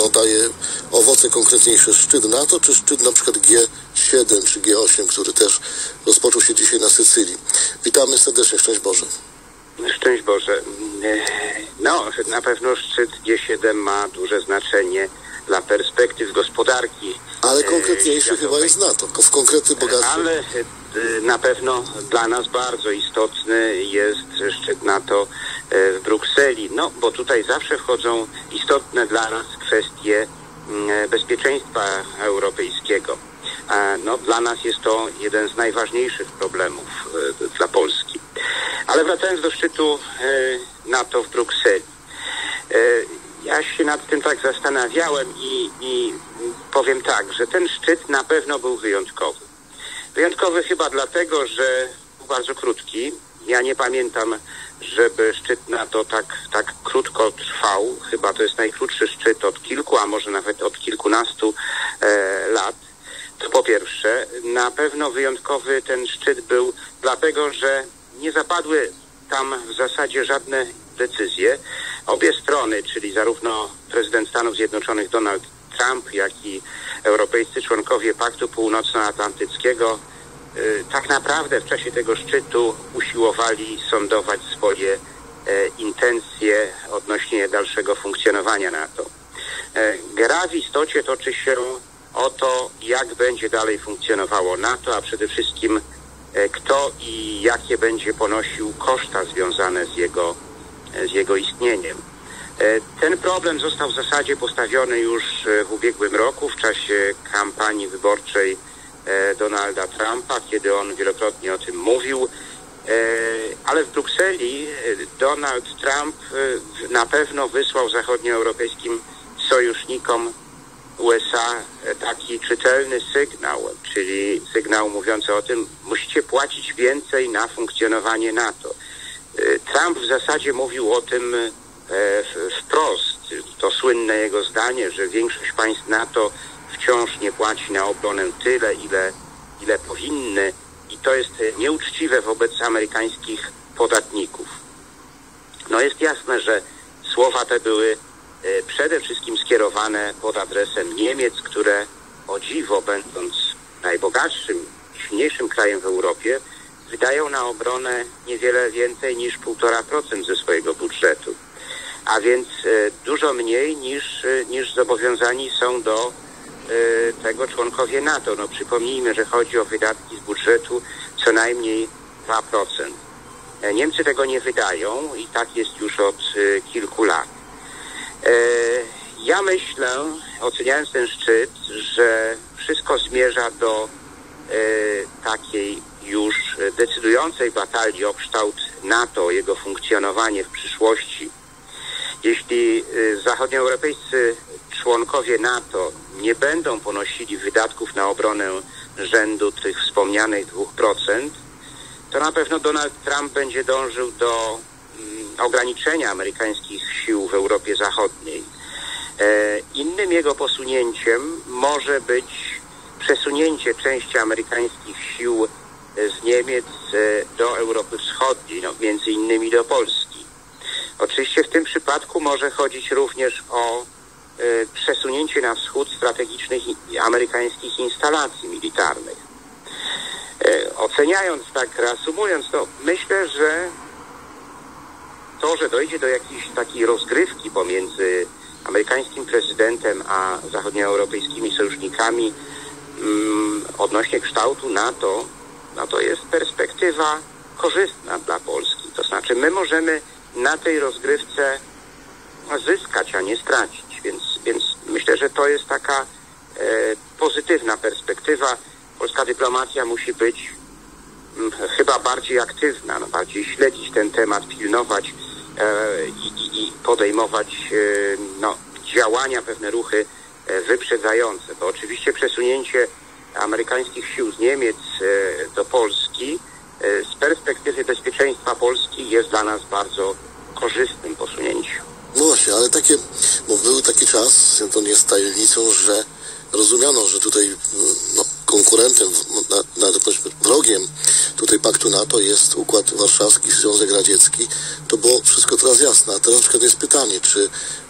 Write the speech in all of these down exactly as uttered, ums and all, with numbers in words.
no, daje owoce konkretniejsze? Szczyt NATO, czy szczyt na przykład G siedem czy G osiem, który też rozpoczął się dzisiaj na Sycylii? Witamy serdecznie, szczęść Boże. Szczęść Boże. No, na pewno szczyt G siedem ma duże znaczenie dla perspektyw gospodarki. Ale konkretniejszy chyba jest NATO, w konkrety bogactwo. Ale na pewno dla nas bardzo istotny jest szczyt NATO w Brukseli. No, bo tutaj zawsze wchodzą istotne dla nas kwestie bezpieczeństwa europejskiego. No, dla nas jest to jeden z najważniejszych problemów dla Polski. Ale wracając do szczytu NATO w Brukseli. Ja się nad tym tak zastanawiałem i, i powiem tak, że ten szczyt na pewno był wyjątkowy. Wyjątkowy chyba dlatego, że był bardzo krótki. Ja nie pamiętam, żeby szczyt NATO tak, tak krótko trwał. Chyba to jest najkrótszy szczyt od kilku, a może nawet od kilkunastu e, lat. To po pierwsze. Na pewno wyjątkowy ten szczyt był dlatego, że nie zapadły tam w zasadzie żadne decyzje. Obie strony, czyli zarówno prezydent Stanów Zjednoczonych Donald Trump, jak i europejscy członkowie Paktu Północnoatlantyckiego y, tak naprawdę w czasie tego szczytu usiłowali sondować swoje e, intencje odnośnie dalszego funkcjonowania NATO. E, gra w istocie toczy się o to, jak będzie dalej funkcjonowało NATO, a przede wszystkim e, kto i jakie będzie ponosił koszta związane z jego z jego istnieniem. Ten problem został w zasadzie postawiony już w ubiegłym roku w czasie kampanii wyborczej Donalda Trumpa, kiedy on wielokrotnie o tym mówił, ale w Brukseli Donald Trump na pewno wysłał zachodnioeuropejskim sojusznikom U S A taki czytelny sygnał, czyli sygnał mówiący o tym, musicie płacić więcej na funkcjonowanie NATO. Trump w zasadzie mówił o tym e, wprost. To słynne jego zdanie, że większość państw NATO wciąż nie płaci na obronę tyle, ile, ile powinny i to jest nieuczciwe wobec amerykańskich podatników. No jest jasne, że słowa te były e, przede wszystkim skierowane pod adresem Niemiec, które o dziwo, będąc najbogatszym, silniejszym krajem w Europie, wydają na obronę niewiele więcej niż półtora procent ze swojego budżetu, a więc e, dużo mniej niż, e, niż zobowiązani są do e, tego członkowie NATO. No przypomnijmy, że chodzi o wydatki z budżetu co najmniej dwa procent. E, Niemcy tego nie wydają i tak jest już od e, kilku lat. E, ja myślę, oceniając ten szczyt, że wszystko zmierza do e, takiej już decydującej batalii o kształt NATO, jego funkcjonowanie w przyszłości. Jeśli zachodnioeuropejscy członkowie NATO nie będą ponosili wydatków na obronę rzędu tych wspomnianych dwóch procent, to na pewno Donald Trump będzie dążył do mm, ograniczenia amerykańskich sił w Europie Zachodniej. E, innym jego posunięciem może być przesunięcie części amerykańskich sił z Niemiec do Europy Wschodniej, no, między innymi do Polski. Oczywiście w tym przypadku może chodzić również o y, przesunięcie na wschód strategicznych i, amerykańskich instalacji militarnych. Y, oceniając tak, reasumując, to myślę, że to, że dojdzie do jakiejś takiej rozgrywki pomiędzy amerykańskim prezydentem a zachodnioeuropejskimi sojusznikami mm, odnośnie kształtu NATO, no to jest perspektywa korzystna dla Polski. To znaczy my możemy na tej rozgrywce zyskać, a nie stracić. Więc, więc myślę, że to jest taka e, pozytywna perspektywa. Polska dyplomacja musi być m, chyba bardziej aktywna, no, bardziej śledzić ten temat, pilnować e, i, i podejmować e, no, działania, pewne ruchy e, wyprzedzające. Bo oczywiście przesunięcie amerykańskich sił z Niemiec e, do Polski e, z perspektywy bezpieczeństwa Polski jest dla nas bardzo korzystnym posunięciem. No właśnie, ale takie, bo był taki czas, to nie jest tajemnicą, że rozumiano, że tutaj no, konkurentem, nawet wrogiem tutaj Paktu NATO jest Układ Warszawski, Związek Radziecki. To było wszystko teraz jasne. A teraz na przykład jest pytanie, czy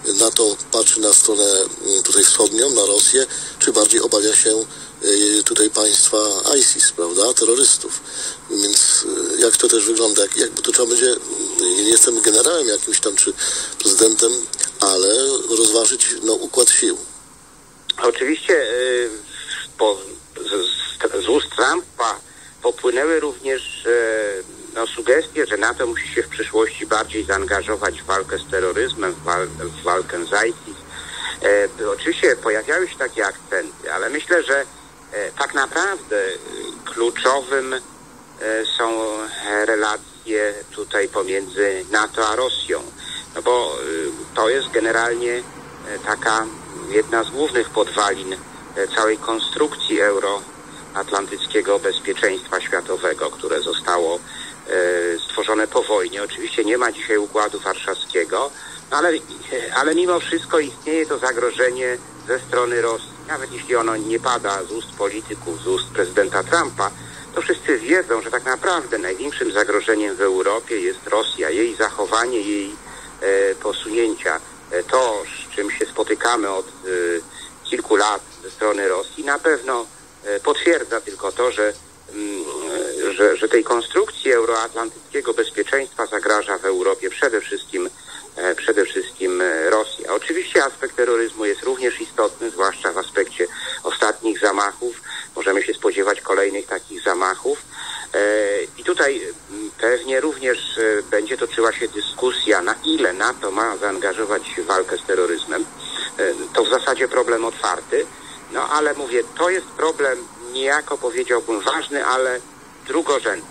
NATO patrzy na stronę tutaj wschodnią, na Rosję, czy bardziej obawia się tutaj państwa ISIS, prawda, terrorystów. Więc jak to też wygląda, jak, jak bo to trzeba będzie, nie jestem generałem jakimś tam, czy prezydentem, ale rozważyć no, układ sił. Oczywiście yy, po, z, z ust Trumpa popłynęły również yy, no, sugestie, że NATO musi się w przyszłości bardziej zaangażować w walkę z terroryzmem, w, wal, w walkę z ISIS. Yy, oczywiście pojawiały się takie akcenty, ale myślę, że tak naprawdę kluczowym są relacje tutaj pomiędzy NATO a Rosją, no bo to jest generalnie taka jedna z głównych podwalin całej konstrukcji euroatlantyckiego bezpieczeństwa światowego, które zostało stworzone po wojnie. Oczywiście nie ma dzisiaj Układu Warszawskiego, ale, ale mimo wszystko istnieje to zagrożenie ze strony Rosji. Nawet jeśli ono nie pada z ust polityków, z ust prezydenta Trumpa, to wszyscy wiedzą, że tak naprawdę największym zagrożeniem w Europie jest Rosja, jej zachowanie, jej e, posunięcia. E, to, z czym się spotykamy od e, kilku lat ze strony Rosji, na pewno e, potwierdza tylko to, że, m, że, że tej konstrukcji euroatlantyckiego bezpieczeństwa zagraża w Europie przede wszystkim przede wszystkim Rosja. Oczywiście aspekt terroryzmu jest również istotny, zwłaszcza w aspekcie ostatnich zamachów. Możemy się spodziewać kolejnych takich zamachów. I tutaj pewnie również będzie toczyła się dyskusja, na ile NATO ma zaangażować się w walkę z terroryzmem. To w zasadzie problem otwarty. No ale mówię, to jest problem niejako powiedziałbym ważny, ale drugorzędny.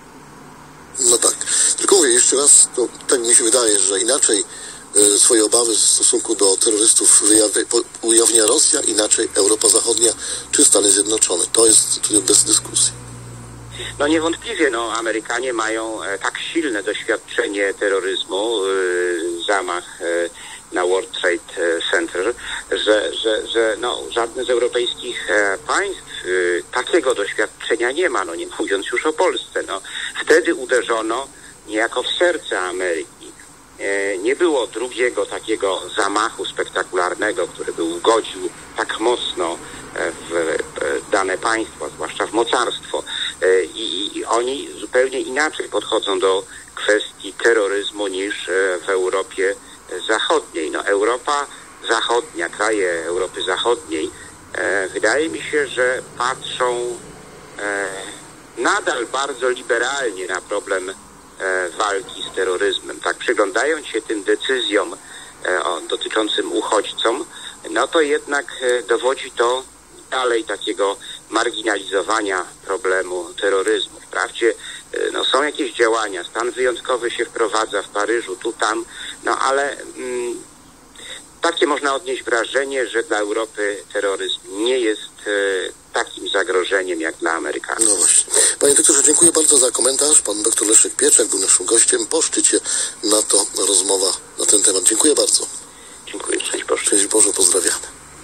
No tak. Tylko mówię jeszcze raz, to tak mi się wydaje, że inaczej y, swoje obawy w stosunku do terrorystów wyjawia, po, ujawnia Rosja, inaczej Europa Zachodnia czy Stany Zjednoczone. To jest tutaj bez dyskusji. No niewątpliwie, no Amerykanie mają e, tak silne doświadczenie terroryzmu, y, zamach y, na World Trade Center, że, że, że no, żadne z europejskich e, państw y, takiego doświadczenia nie ma, no nie mówiąc już o Polsce. No. Wtedy uderzono niejako w serce Ameryki. E, nie było drugiego takiego zamachu spektakularnego, który by ugodził tak mocno w dane państwa, zwłaszcza w mocarstwo. E, i, I oni zupełnie inaczej podchodzą do kwestii terroryzmu niż w Europie Zachodniej. No Europa Zachodnia, kraje Europy Zachodniej, e, wydaje mi się, że patrzą e, nadal bardzo liberalnie na problem e, walki z terroryzmem. Tak przyglądając się tym decyzjom e, o, dotyczącym uchodźcom, no to jednak e, dowodzi to dalej takiego marginalizowania problemu terroryzmu. Wprawdzie e, no, są jakieś działania, stan wyjątkowy się wprowadza w Paryżu, tu, tam, no ale mm, takie można odnieść wrażenie, że dla Europy terroryzm nie jest e, takim zagrożeniem jak dla Amerykanów. No właśnie. Panie doktorze, dziękuję bardzo za komentarz. Pan doktor Leszek Pieczak był naszym gościem. Po szczycie NATO rozmowa na ten temat. Dziękuję bardzo. Dziękuję. Szczęść Boże. Szczęść Boże, pozdrawiamy.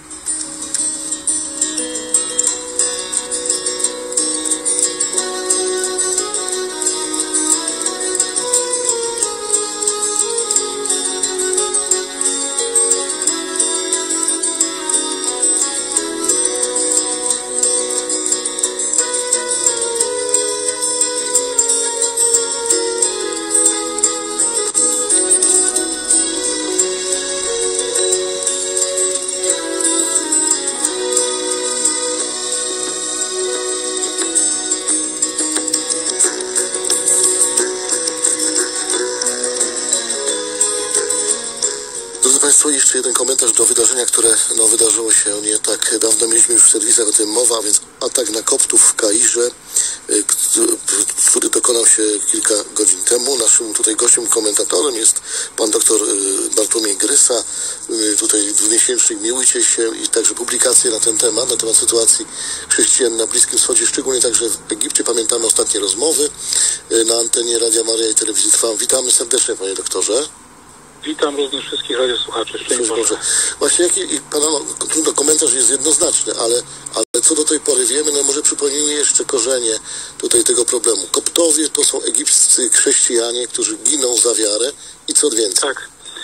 Państwo, jeszcze jeden komentarz do wydarzenia, które no, wydarzyło się nie tak dawno. Mieliśmy już w serwisach o tym mowa, a więc atak na koptów w Kairze, który dokonał się kilka godzin temu. Naszym tutaj gościem, komentatorem jest pan doktor Bartłomiej Grysa. Tutaj dwumiesięcznik Miłujcie się i także publikacje na ten temat, na temat sytuacji chrześcijan na Bliskim Wschodzie, szczególnie także w Egipcie. Pamiętamy ostatnie rozmowy na antenie Radia Maryja i Telewizji Trwam. Witamy serdecznie, panie doktorze. Witam również wszystkich radiosłuchaczy. Szczęść Boże. Właśnie jaki pana no, komentarz jest jednoznaczny, ale, ale co do tej pory wiemy, no może przypomnijmy jeszcze korzenie tutaj tego problemu. Koptowie to są egipscy chrześcijanie, którzy giną za wiarę i co więcej. Tak.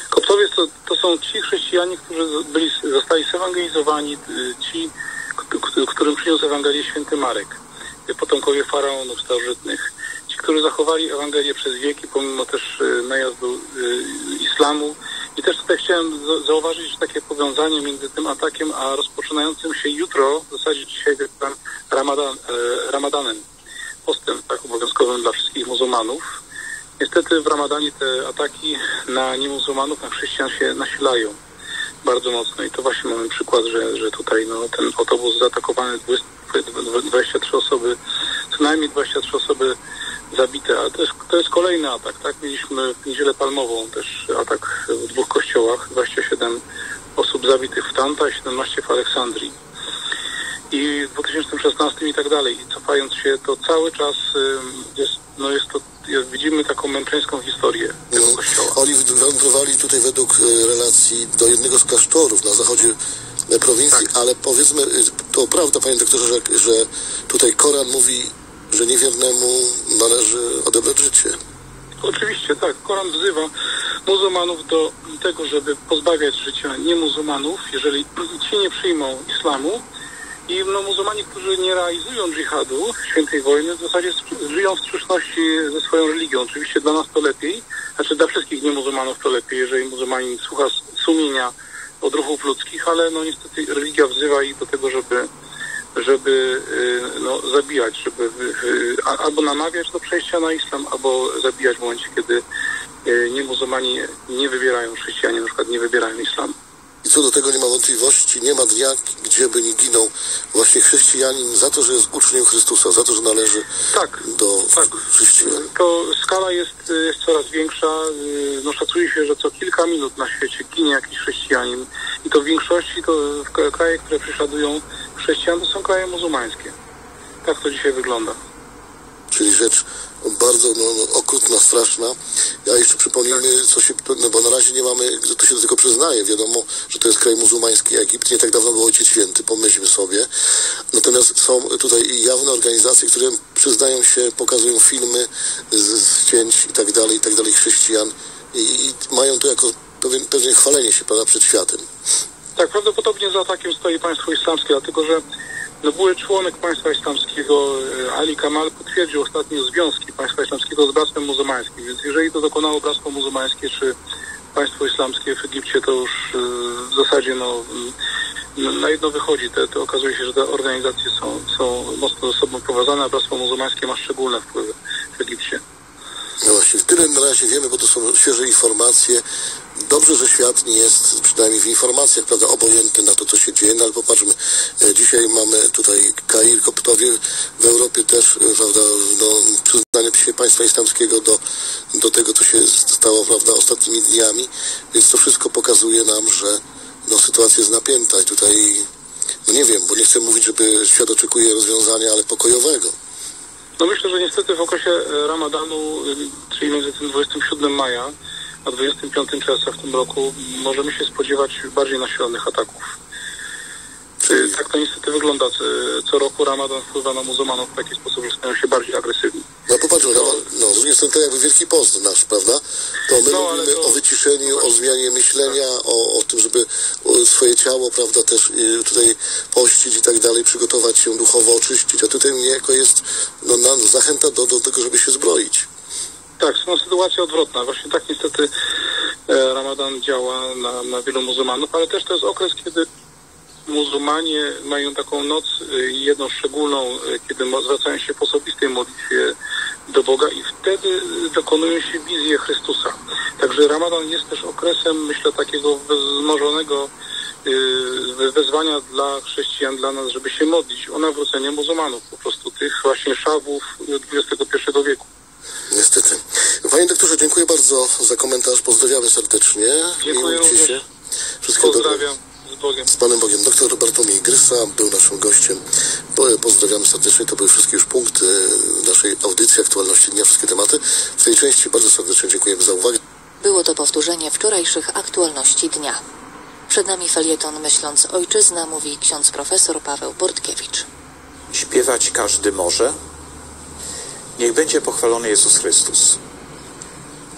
Koptowie to, to są ci chrześcijanie, którzy byli, zostali zewangelizowani, ci, którym przyniósł Ewangelię święty Marek, potomkowie faraonów starożytnych. Ci, którzy zachowali Ewangelię przez wieki, pomimo też najazdu islamu. I też tutaj chciałem zauważyć takie powiązanie między tym atakiem, a rozpoczynającym się jutro, w zasadzie dzisiaj Ramadan, Ramadanem, postem tak obowiązkowym dla wszystkich muzułmanów. Niestety w Ramadanie te ataki na niemuzułmanów, na chrześcijan się nasilają bardzo mocno i to właśnie mamy przykład, że, że tutaj no, ten autobus zaatakowany, dwadzieścia trzy osoby, co najmniej dwadzieścia trzy osoby zabite, ale to jest, to jest kolejny atak, tak? Mieliśmy w Niedzielę Palmową też atak w dwóch kościołach, dwadzieścia siedem osób zabitych w Tanta i siedemnaście w Aleksandrii. I w dwa tysiące szesnastym i tak dalej. I cofając się, to cały czas jest, no jest to, jest, widzimy taką męczeńską historię tego no, kościoła. Oni wędrowali tutaj według relacji do jednego z klasztorów na zachodzie prowincji, tak. Ale powiedzmy, to prawda, panie doktorze, że, że tutaj Koran mówi, że niewiernemu należy odebrać życie. Oczywiście, tak. Koran wzywa muzułmanów do tego, żeby pozbawiać życia niemuzułmanów, jeżeli ci nie przyjmą islamu. I no, muzułmanie, którzy nie realizują dżihadu, świętej wojny, w zasadzie żyją w sprzeczności ze swoją religią. Oczywiście dla nas to lepiej, znaczy dla wszystkich niemuzułmanów to lepiej, jeżeli muzułmanin słucha sumienia odruchów ludzkich, ale no niestety religia wzywa ich do tego, żeby żeby no, zabijać, żeby albo namawiać do przejścia na islam, albo zabijać w momencie, kiedy niemuzułmani nie wybierają, chrześcijanie na przykład nie wybierają islamu. I co do tego nie ma wątpliwości, nie ma dnia, gdzie by nie ginął właśnie chrześcijanin za to, że jest uczniem Chrystusa, za to, że należy tak, do tak. chrześcijan. To skala jest, jest coraz większa. No, szacuje się, że co kilka minut na świecie ginie jakiś chrześcijanin. I to w większości to kraje, które prześladują chrześcijan, to są kraje muzułmańskie. Tak to dzisiaj wygląda. Czyli rzecz bardzo no, no, okrutna, straszna. Ja jeszcze przypomnijmy, co się, no bo na razie nie mamy, to się do tego przyznaje, wiadomo, że to jest kraj muzułmański, Egipt, nie tak dawno był Ojciec Święty, pomyślmy sobie. Natomiast są tutaj jawne organizacje, które przyznają się, pokazują filmy z, z cięć i tak dalej, i tak dalej chrześcijan i, i mają to jako pewien, pewne chwalenie się, prawda, przed światem. Tak, prawdopodobnie za atakiem stoi państwo islamskie, dlatego że no, były członek państwa islamskiego, Ali Kamal, potwierdził ostatnio związki państwa islamskiego z bractwem muzułmańskim, więc jeżeli to dokonało bractwo muzułmańskie czy państwo islamskie w Egipcie, to już w zasadzie no, na jedno wychodzi. Te, to okazuje się, że te organizacje są, są mocno ze sobą powiązane, a bractwo muzułmańskie ma szczególne wpływy w Egipcie. No właśnie, tyle na razie wiemy, bo to są świeże informacje. Dobrze, że świat nie jest, przynajmniej w informacjach, prawda, obojętny na to, co się dzieje, no ale popatrzmy, dzisiaj mamy tutaj Kair, Koptowie, w Europie też, prawda, no, przyznanie się państwa islamskiego do, do tego, co się stało, prawda, ostatnimi dniami, więc to wszystko pokazuje nam, że no, sytuacja jest napięta i tutaj, no nie wiem, bo nie chcę mówić, żeby świat oczekuje rozwiązania, ale pokojowego. No myślę, że niestety w okresie Ramadanu, czyli między tym dwudziestego siódmego maja a dwudziestego piątego czerwca w tym roku możemy się spodziewać bardziej nasilonych ataków. Czyli... Tak to niestety wygląda. Co roku Ramadan wpływa na muzułmanów w taki sposób, że stają się bardziej agresywni. No popatrzmy, to... no, z drugiej strony to jakby Wielki Post nasz, prawda? To my no, mówimy to... o wyciszeniu, no, o zmianie myślenia, tak. o, o tym, żeby swoje ciało, prawda, też tutaj pościć i tak dalej, przygotować się duchowo, oczyścić, a tutaj niejako jest no, na, zachęta do, do tego, żeby się zbroić. Tak, są sytuacja odwrotna. Właśnie tak niestety e, Ramadan działa na, na wielu muzułmanów, ale też to jest okres, kiedy muzułmanie mają taką noc, jedną szczególną, kiedy zwracają się po osobistej modlitwie do Boga i wtedy dokonują się wizje Chrystusa. Także Ramadan jest też okresem, myślę, takiego wzmożonego wezwania dla chrześcijan, dla nas, żeby się modlić o nawrócenie muzułmanów, po prostu tych właśnie szawów dwudziestego pierwszego wieku. Niestety. Panie doktorze, dziękuję bardzo za komentarz. Pozdrawiamy serdecznie. Dziękuję również. Się. Wszystkiego Pozdrawiam. dobrego. Z Bogiem. Z Panem Bogiem. Doktor Bartłomiej Grysa był naszym gościem. Pozdrawiamy serdecznie. To były wszystkie już punkty naszej audycji Aktualności Dnia. Wszystkie tematy. W tej części bardzo serdecznie dziękujemy za uwagę. Było to powtórzenie wczorajszych Aktualności Dnia. Przed nami felieton Myśląc Ojczyzna, mówi ksiądz profesor Paweł Bortkiewicz. Śpiewać każdy może. Niech będzie pochwalony Jezus Chrystus.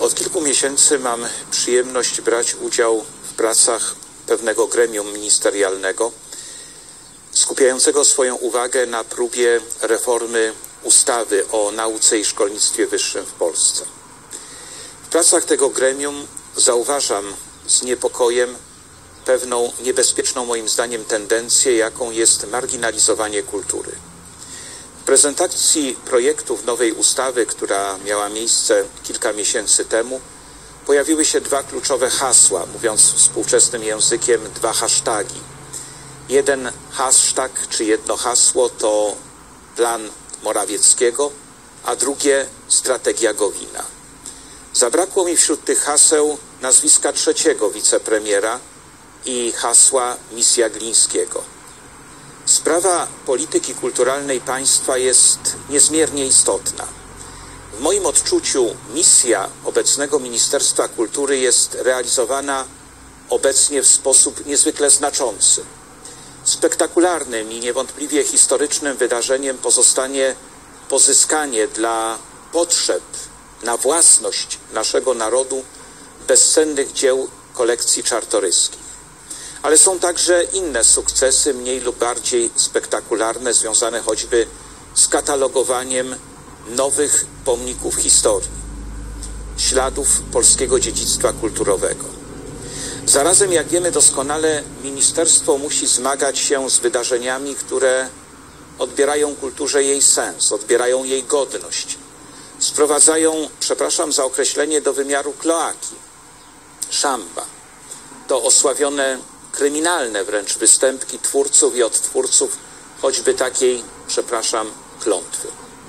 Od kilku miesięcy mam przyjemność brać udział w pracach pewnego gremium ministerialnego skupiającego swoją uwagę na próbie reformy ustawy o nauce i szkolnictwie wyższym w Polsce. W pracach tego gremium zauważam z niepokojem pewną niebezpieczną moim zdaniem tendencję, jaką jest marginalizowanie kultury. W prezentacji projektów nowej ustawy, która miała miejsce kilka miesięcy temu, pojawiły się dwa kluczowe hasła, mówiąc współczesnym językiem, dwa hasztagi. Jeden hashtag, czy jedno hasło to plan Morawieckiego, a drugie strategia Gowina. Zabrakło mi wśród tych haseł nazwiska trzeciego wicepremiera i hasła misja Glińskiego. Sprawa polityki kulturalnej państwa jest niezmiernie istotna. W moim odczuciu misja obecnego Ministerstwa Kultury jest realizowana obecnie w sposób niezwykle znaczący. Spektakularnym i niewątpliwie historycznym wydarzeniem pozostanie pozyskanie dla potrzeb na własność naszego narodu bezcennych dzieł kolekcji Czartoryskich. Ale są także inne sukcesy, mniej lub bardziej spektakularne, związane choćby z katalogowaniem nowych pomników historii, śladów polskiego dziedzictwa kulturowego. Zarazem, jak wiemy doskonale, ministerstwo musi zmagać się z wydarzeniami, które odbierają kulturze jej sens, odbierają jej godność, sprowadzają, przepraszam za określenie, do wymiaru kloaki, szamba, to osławione kryminalne wręcz występki twórców i odtwórców choćby takiej, przepraszam, klątwy.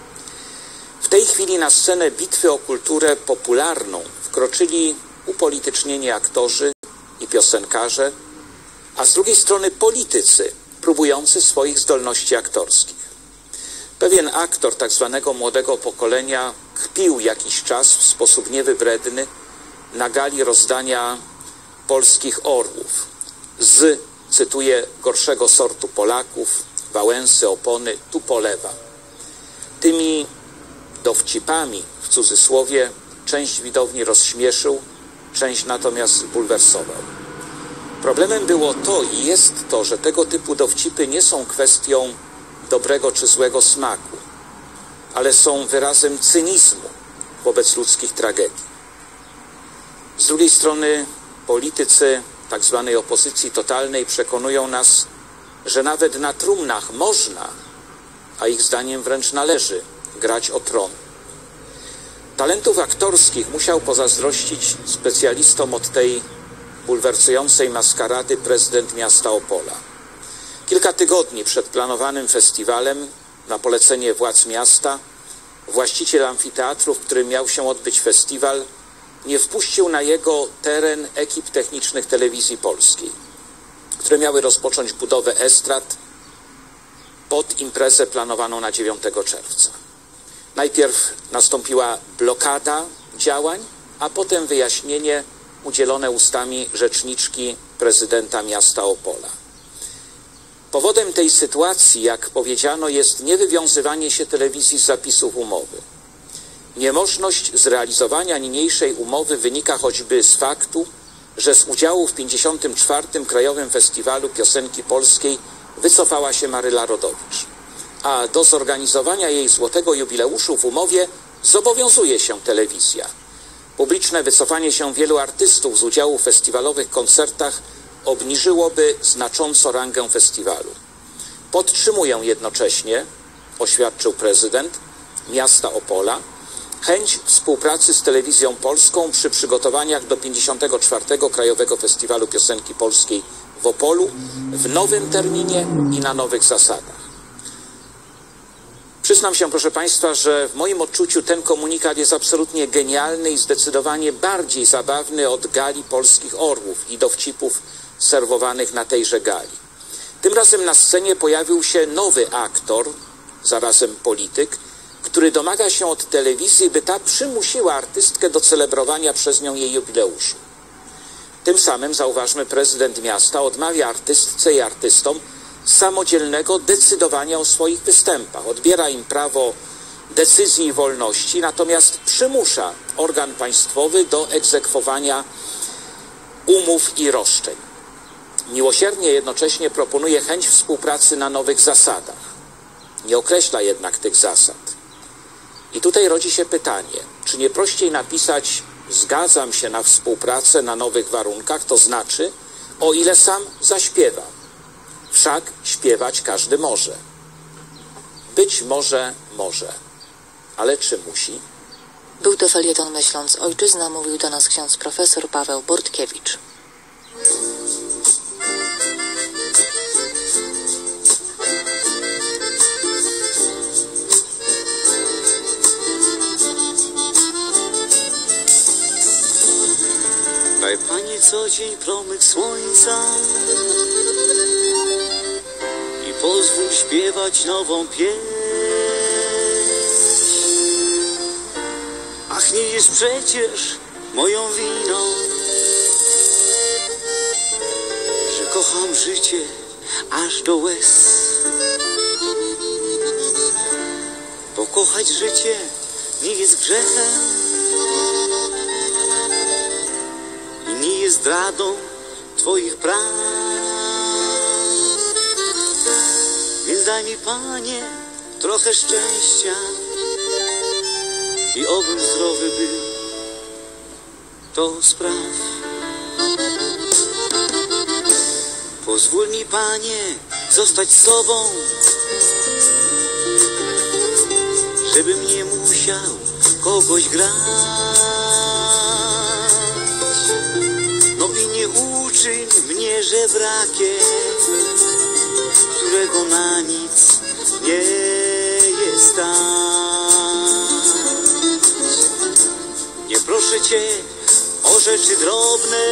W tej chwili na scenę bitwy o kulturę popularną wkroczyli upolitycznieni aktorzy i piosenkarze, a z drugiej strony politycy próbujący swoich zdolności aktorskich. Pewien aktor tak zwanego młodego pokolenia kpił jakiś czas w sposób niewybredny na gali rozdania polskich orłów z, cytuję, gorszego sortu Polaków, Wałęsy, Opony, Tupolewa. Tymi dowcipami, w cudzysłowie, część widowni rozśmieszył, część natomiast zbulwersował. Problemem było to i jest to, że tego typu dowcipy nie są kwestią dobrego czy złego smaku, ale są wyrazem cynizmu wobec ludzkich tragedii. Z drugiej strony politycy tak zwanej opozycji totalnej przekonują nas, że nawet na trumnach można, a ich zdaniem wręcz należy, grać o tron. Talentów aktorskich musiał pozazdrościć specjalistom od tej bulwersującej maskarady prezydent miasta Opola. Kilka tygodni przed planowanym festiwalem, na polecenie władz miasta, właściciel amfiteatru, w którym miał się odbyć festiwal, nie wpuścił na jego teren ekip technicznych Telewizji Polskiej, które miały rozpocząć budowę estrad pod imprezę planowaną na dziewiątego czerwca. Najpierw nastąpiła blokada działań, a potem wyjaśnienie udzielone ustami rzeczniczki prezydenta miasta Opola. Powodem tej sytuacji, jak powiedziano, jest niewywiązywanie się telewizji z zapisów umowy. Niemożność zrealizowania niniejszej umowy wynika choćby z faktu, że z udziału w pięćdziesiątym czwartym Krajowym Festiwalu Piosenki Polskiej wycofała się Maryla Rodowicz, a do zorganizowania jej złotego jubileuszu w umowie zobowiązuje się telewizja. Publiczne wycofanie się wielu artystów z udziału w festiwalowych koncertach obniżyłoby znacząco rangę festiwalu. Podtrzymuję jednocześnie, oświadczył prezydent miasta Opola, chęć współpracy z Telewizją Polską przy przygotowaniach do pięćdziesiątego czwartego Krajowego Festiwalu Piosenki Polskiej w Opolu w nowym terminie i na nowych zasadach. Przyznam się, proszę Państwa, że w moim odczuciu ten komunikat jest absolutnie genialny i zdecydowanie bardziej zabawny od gali polskich orłów i dowcipów serwowanych na tejże gali. Tym razem na scenie pojawił się nowy aktor, zarazem polityk, który domaga się od telewizji, by ta przymusiła artystkę do celebrowania przez nią jej jubileuszu. Tym samym, zauważmy, prezydent miasta odmawia artystce i artystom samodzielnego decydowania o swoich występach. Odbiera im prawo decyzji i wolności, natomiast przymusza organ państwowy do egzekwowania umów i roszczeń. Miłosiernie jednocześnie proponuje chęć współpracy na nowych zasadach. Nie określa jednak tych zasad. I tutaj rodzi się pytanie, czy nie prościej napisać zgadzam się na współpracę na nowych warunkach, to znaczy o ile sam zaśpiewam. Wszak śpiewać każdy może. Być może może. Ale czy musi? Był to felieton Myśląc Ojczyzna, mówił do nas ksiądz profesor Paweł Bortkiewicz. Daj Panie co dzień promyk słońca i pozwól śpiewać nową pieśń. Ach, nie jest przecież moją winą, że kocham życie aż do łez. Bo kochać życie nie jest grzechem i nie jest zdradą Twoich praw. Więc daj mi, Panie, trochę szczęścia i obym zdrowy był, to spraw. Pozwól mi, Panie, zostać sobą, żebym nie musiał kogoś grać. No i nie uczyń mnie żebrakiem, którego na nic nie jest stać. Nie proszę Cię o rzeczy drobne,